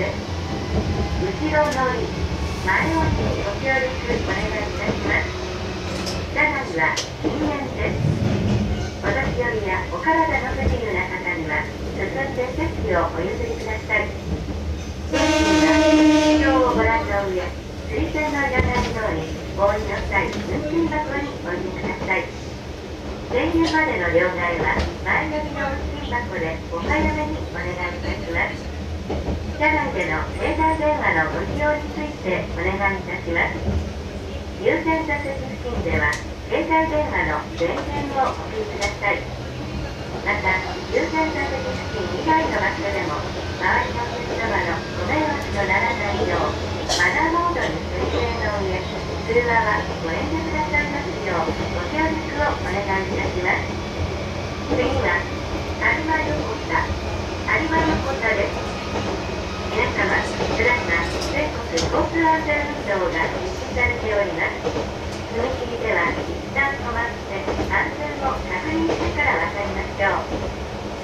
です。後ろ乗り、前押しにご協力お願いいたします。車内は禁煙です。お年寄りやお体の不自由な方には進んで席をお譲りください。運賃は表をご覧の上、水線の柳通りお降りの際、運賃箱にお入れください。電流までの両替は前寄りの運賃箱でお早めにお願いいたします。車内での携帯電話のご利用についてお願いいたします。優先座席付近では携帯電話の電源をお切りください。また、優先座席付近以外の場所でも周りのお客様のご迷惑とならないようマナーモードに設定の上、通話はご遠慮くださいますようご協力をお願いいたします。次は有馬横田です。皆様、ただいま全国交通安全運動が実施されております。踏切では一旦止まって安全を確認してから渡りましょう。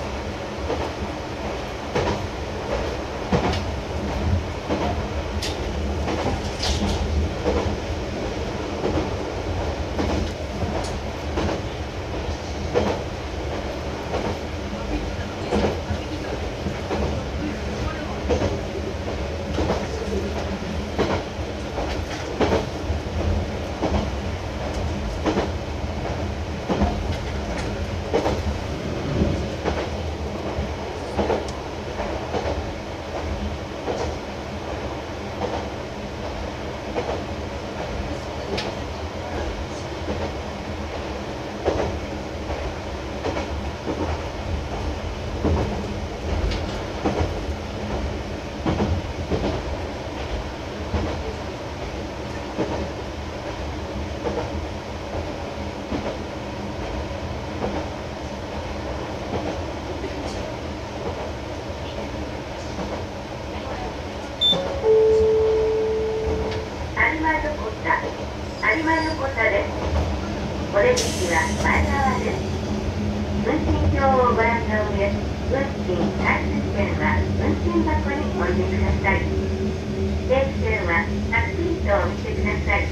有馬横田です。お出口は前側です。運賃表をご覧の上、運賃開始券は運賃箱にお入れください。定期券ははっきりとお見せください。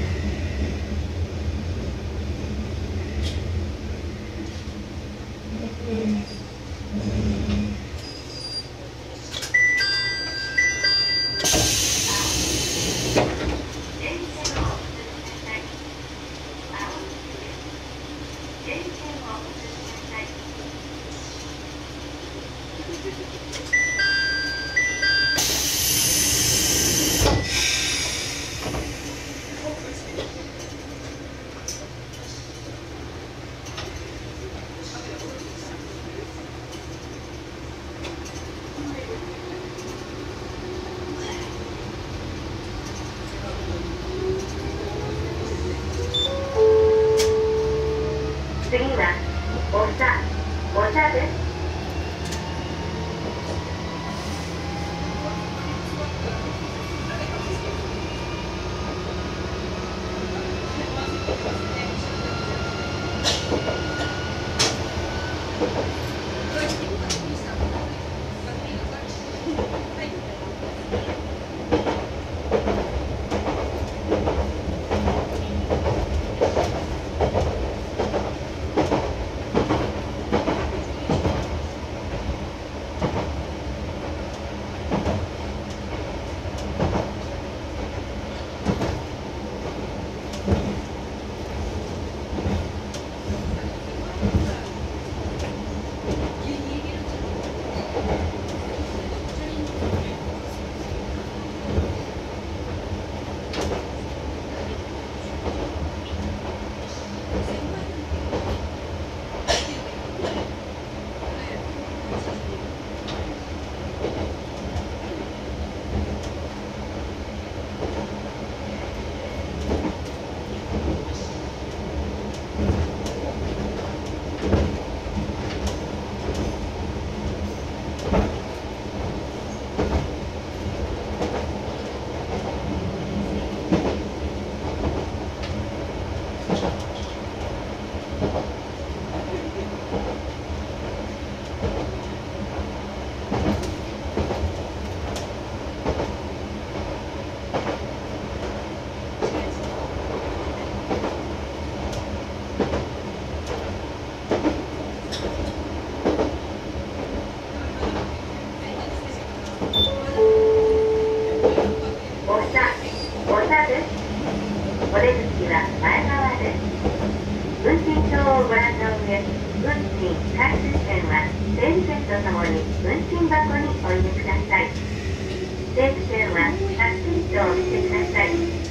お出口は前側です。運賃表をご覧の上、運賃回数券は整理券とともに運賃箱にお入れください。整理券ははっきりと見てください。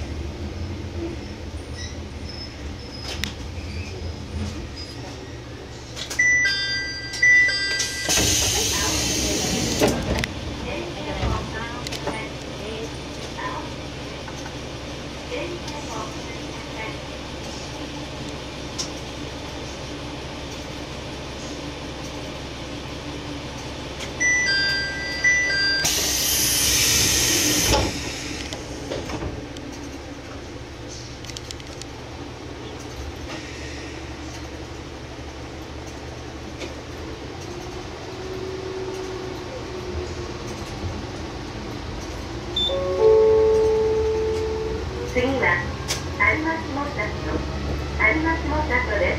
次は有馬下里です。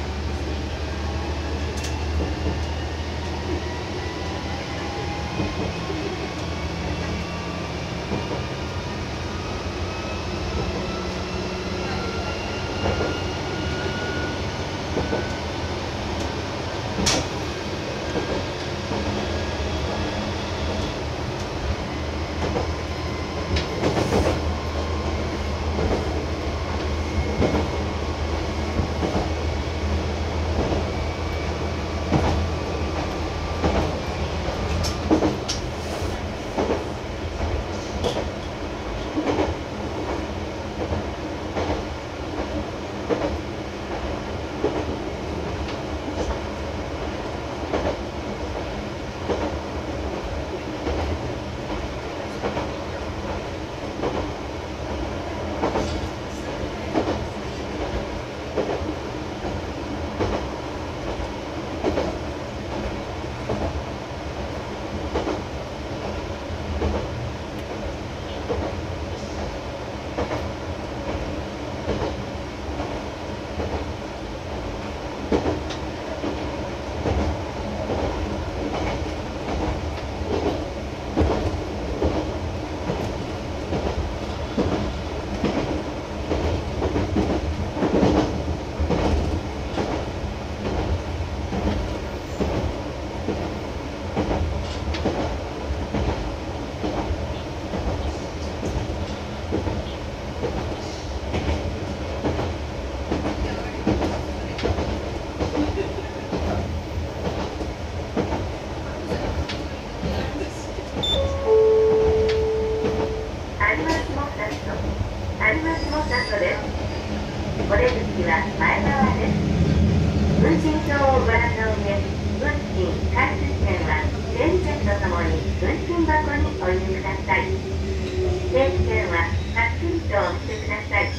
お出口は前側です。運賃表をご覧の上、運賃回数券は整理券とともに運賃箱にお入れください。整理券ははっきりと見てください。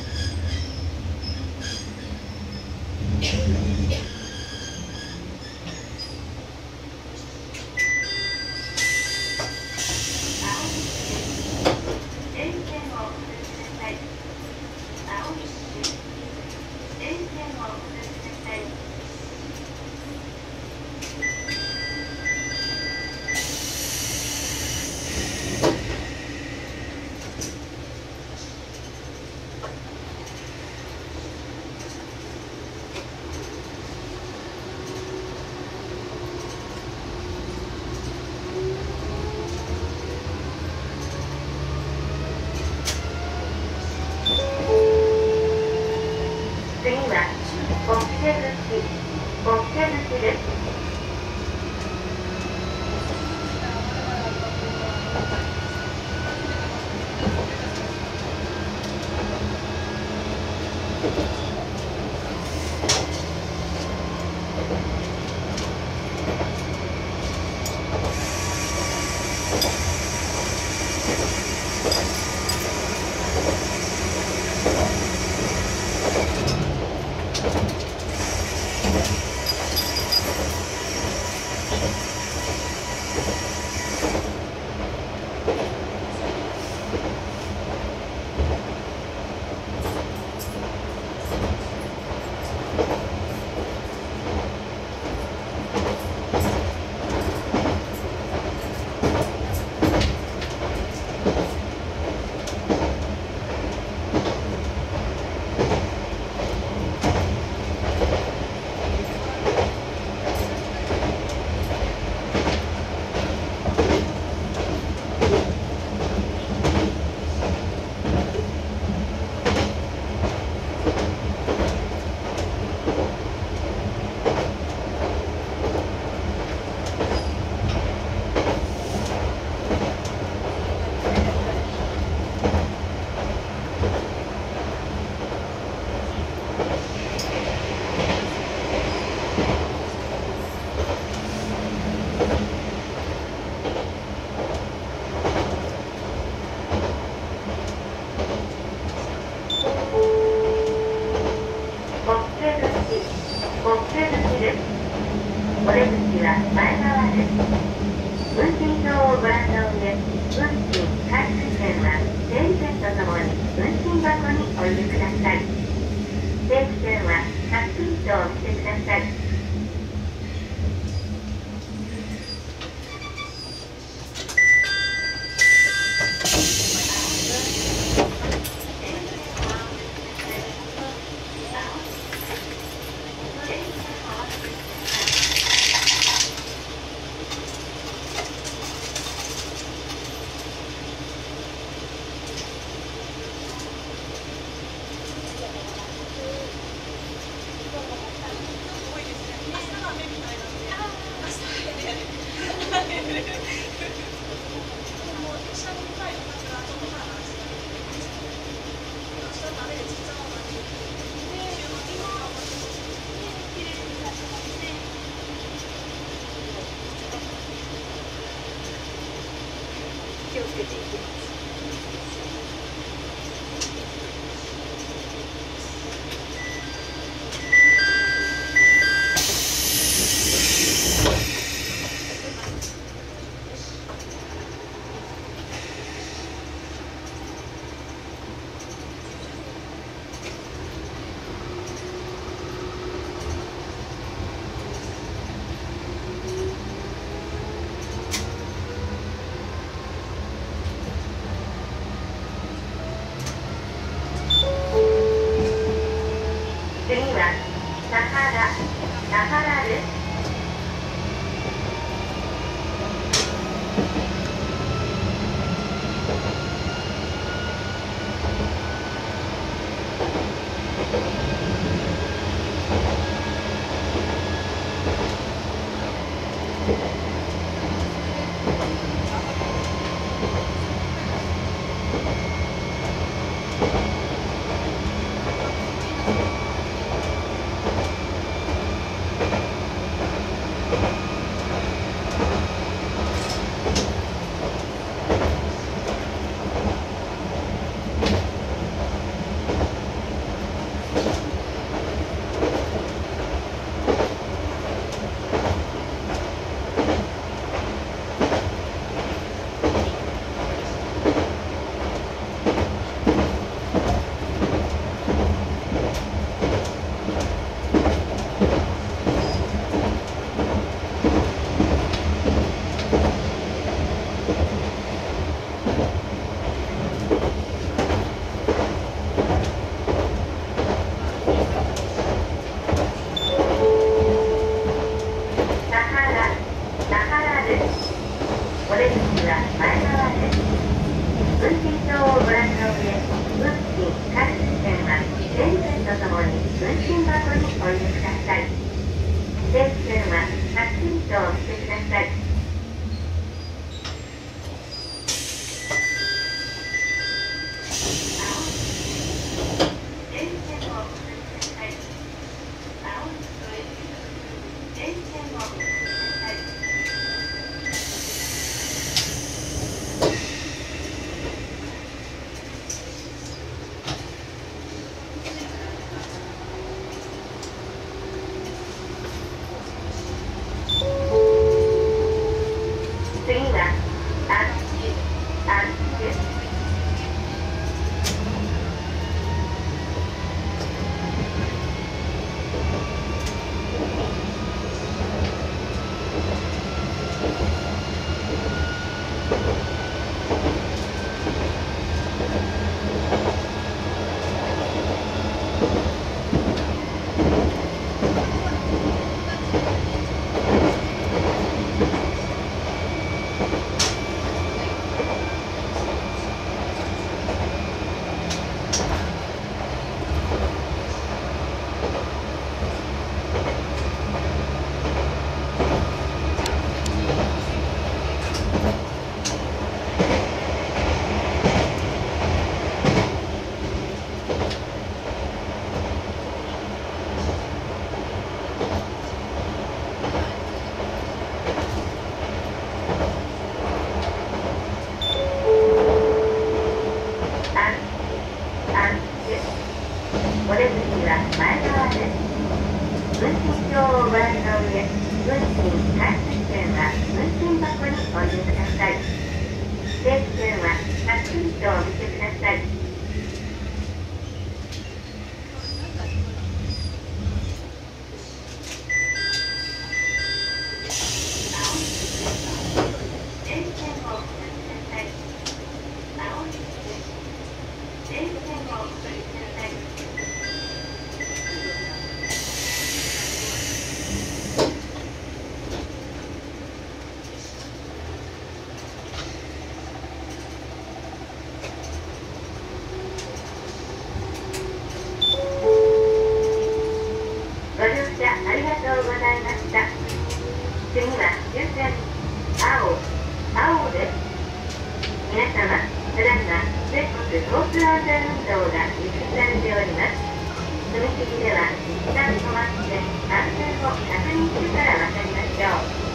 次はボッケ口です。 さい。ご乗車ありがとうございました。次は終点青です。皆様、ただいま全国交通安全運動が実施されております。踏切では一旦止まって安全を確認してから渡りましょう。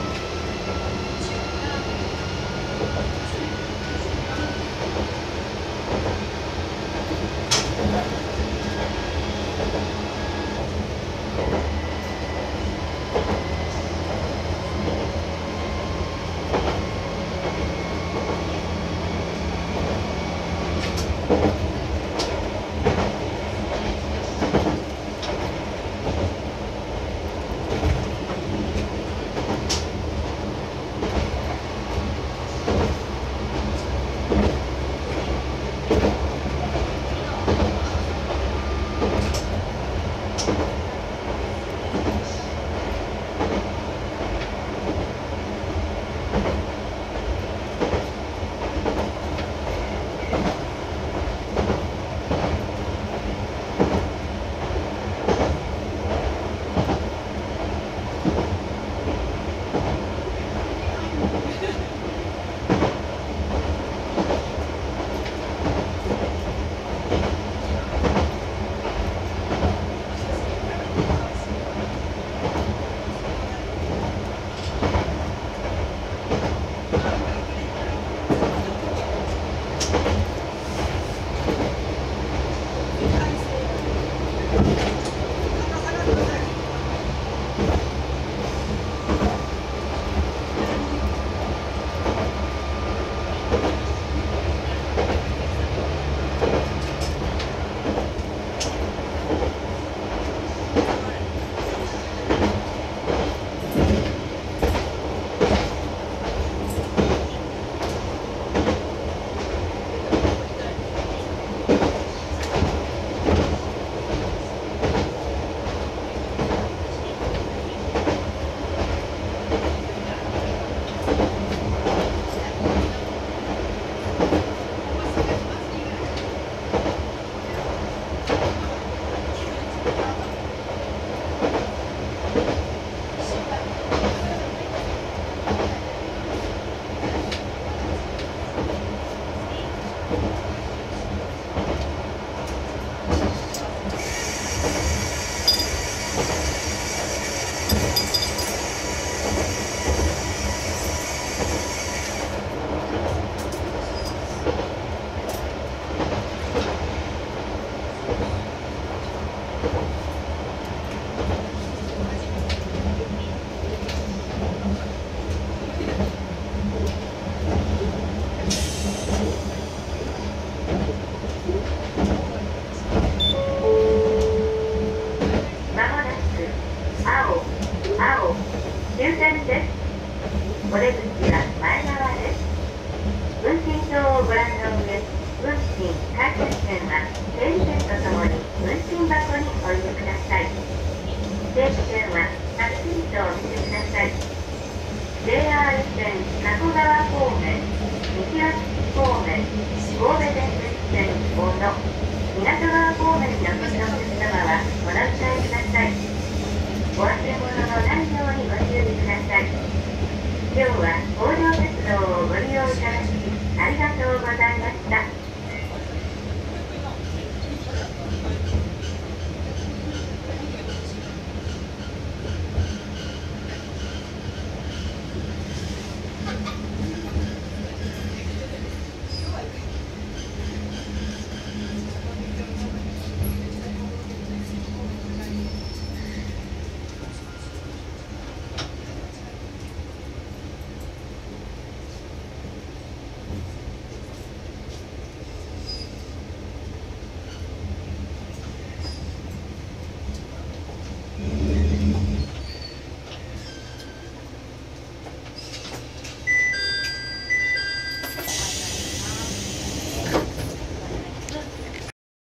終点です。お出口は前側です。運賃表をご覧の上、運賃回収券は整理券とともに運賃箱にお入れください。整理券ははっきりとお見せください。JR 線加古川方面、西脇方面、神戸電鉄線大野、港川方面にお越しのお客様はご乗車ください。お忘れ物のないようにご注意ください。今日は北条鉄道をご利用いただきありがとうございました。